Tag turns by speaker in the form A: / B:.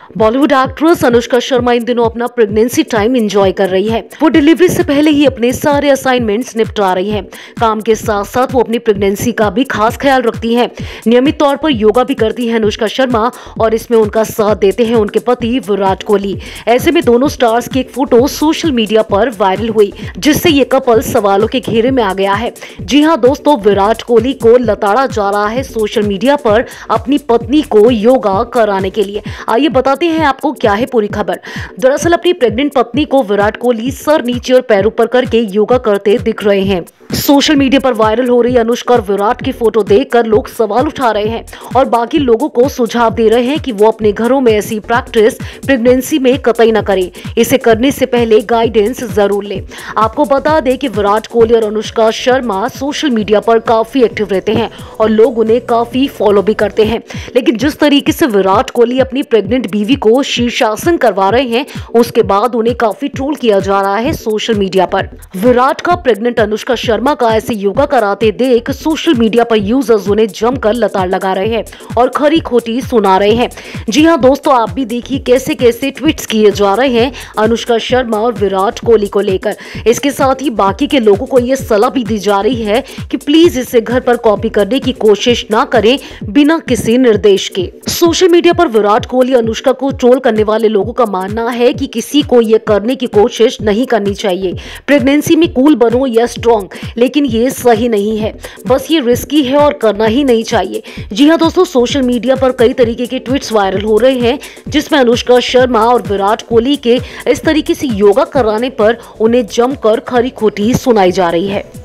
A: Bollywood actress Anushka Sharma इन दिनों अपना प्रेगनेंसी टाइम एंजॉय कर रही है। वो डिलीवरी से पहले ही अपने सारे असाइनमेंट्स निपटा रही है। काम के साथ साथ वो अपनी प्रेगनेंसी का भी खास ख्याल रखती हैं। नियमित तौर पर योगा भी करती है अनुष्का शर्मा और इसमें उनका साथ देते हैं उनके पति विराट कोहली। ऐसे में दोनों स्टार्स की एक फोटो सोशल मीडिया पर वायरल हुई, जिससे ये कपल सवालों के घेरे में आ गया है। जी हाँ दोस्तों, विराट कोहली को लताड़ा जा रहा है सोशल मीडिया पर अपनी पत्नी को योगा कराने के लिए। आइए बताते हैं आपको क्या है पूरी खबर। दरअसल अपनी प्रेग्नेंट पत्नी को विराट कोहली सर नीचे और पैर ऊपर करके योगा करते दिख रहे हैं। सोशल मीडिया पर वायरल हो रही अनुष्का और विराट की फोटो देखकर लोग सवाल उठा रहे हैं और बाकी लोगों को सुझाव दे रहे हैं कि वो अपने घरों में ऐसी प्रैक्टिस प्रेगनेंसी में कतई न करें। इसे करने से पहले गाइडेंस जरूर लें। आपको बता दें कि विराट कोहली और अनुष्का शर्मा सोशल मीडिया पर काफी एक्टिव रहते हैं और लोग उन्हें काफी फॉलो भी करते हैं। लेकिन जिस तरीके से विराट कोहली अपनी प्रेग्नेंट बीवी को शीर्षासन करवा रहे हैं, उसके बाद उन्हें काफी ट्रोल किया जा रहा है सोशल मीडिया पर। विराट का प्रेग्नेंट अनुष्का शर्मा का ऐसे योगा कराते देख सोशल मीडिया पर यूजर्स उन्हें जमकर लताड़ लगा रहे हैं और खरी खोटी सुना रहे हैं। जी हां दोस्तों, आप भी देखिए कैसे कैसे ट्वीट्स किए जा रहे हैं अनुष्का शर्मा और विराट कोहली को लेकर। इसके साथ ही बाकी के लोगों को यह सलाह भी दी जा रही है कि प्लीज इसे घर पर कॉपी करने की कोशिश ना करें बिना किसी निर्देश के। सोशल मीडिया पर विराट कोहली अनुष्का को ट्रोल करने वाले लोगों का मानना है कि किसी को यह करने की कोशिश नहीं करनी चाहिए। प्रेगनेंसी में कूल बनो या स्ट्रॉन्ग, लेकिन ये सही नहीं है। बस ये रिस्की है और करना ही नहीं चाहिए। जी हाँ दोस्तों, सोशल मीडिया पर कई तरीके के ट्वीट्स वायरल हो रहे हैं जिसमें अनुष्का शर्मा और विराट कोहली के इस तरीके से योगा कराने पर उन्हें जमकर खरी खोटी सुनाई जा रही है।